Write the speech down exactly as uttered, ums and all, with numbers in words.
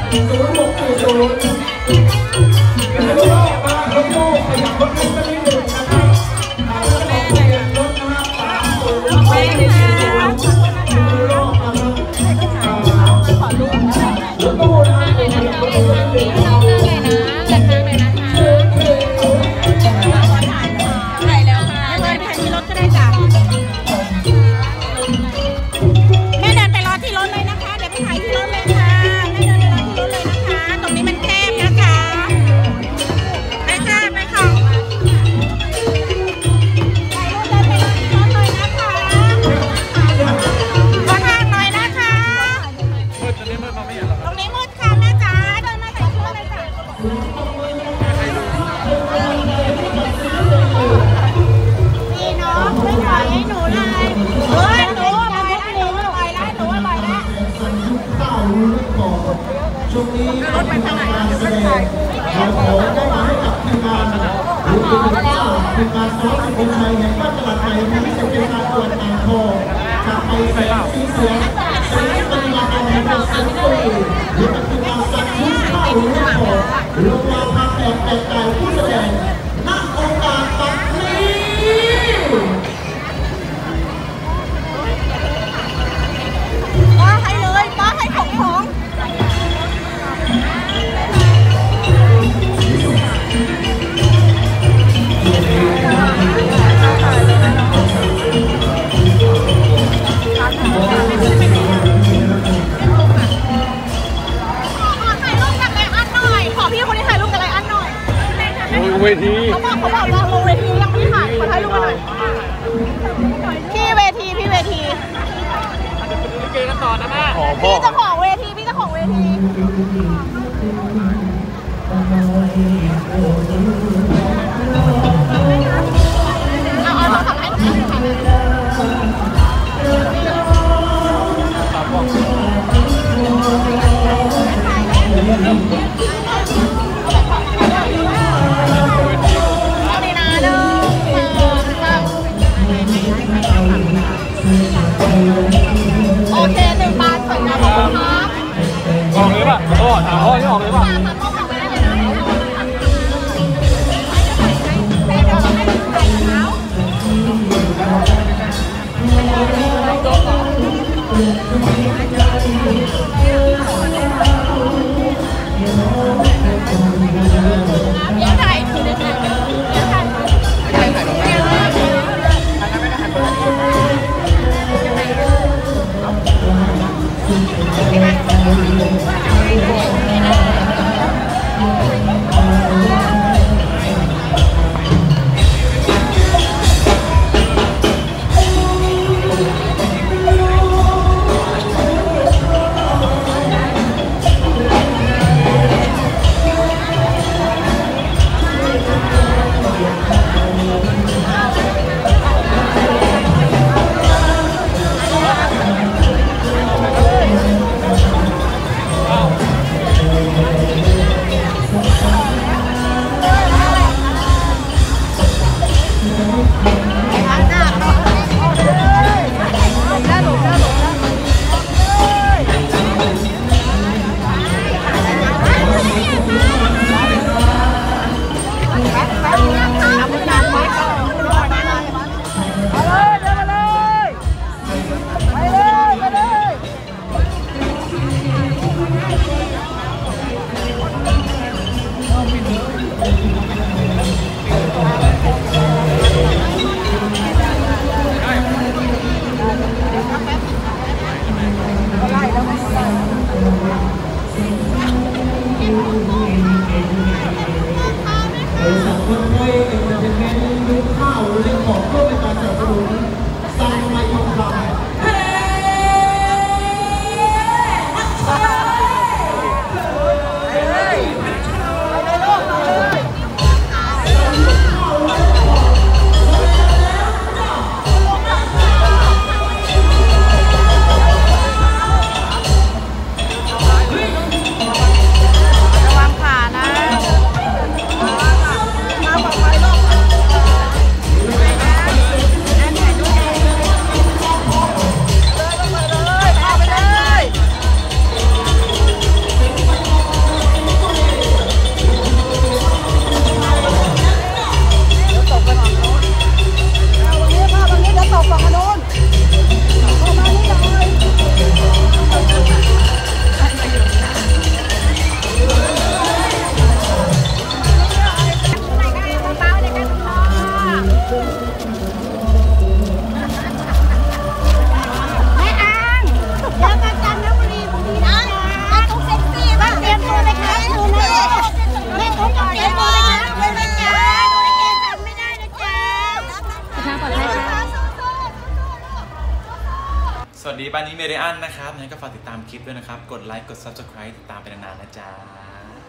ศูนย์หกสี่ศูนย์เป็นรถมาลงโม่ขยับรถขึ้นมานิดหนึ่งนะครับอ่าแล้วก็เปลี่ยนรถนะครับสามศูนย์หกสี่ศูนย์เป็นรถนะครับรถตู้นะครับขยับรถขึ้นมานิดหนึ่งช่วงนี้รถไปทางไหนรถไฟเราขอได้มาให้กับทีมงานหรือทีมงานทีมงานซ้อมสุโขทัยแห่งบ้านตลาดไทยที่จะเป็นการตรวจอ่างทองจากไปแสงสีเสียงเสียงปฏิบัติการแห่งการสังเกตหรือปฏิบัติการที่เข้าหรือไม่ออกหรือว่าภาพแบบแต่ใจผู้แสดงณโอกาสบัดนี้ป้าให้เลยป้าให้ของของเวทีเขาบอกเขาบอกลองลงเวทียังไม่ถ่ายขอถ่ายรูปกันหน่อยพี่เวทีพี่เวทีลิเกกันต่อนะแม่พี่เจ้าของเวทีพี่เจ้าของเวทีเอาเอาเราทำให้ถ่ายโอเคหนึ่งบาทสวยงามครับออกเลยป่ะโอ้ถามพ่อที่ออกเลยป่ะบ้านนี้เมเดียนนะครับงั้นก็ฝากติดตามคลิปด้วยนะครับกดไลค์กด ซับสไครบ์ ติดตามไปนานๆนะจ๊ะ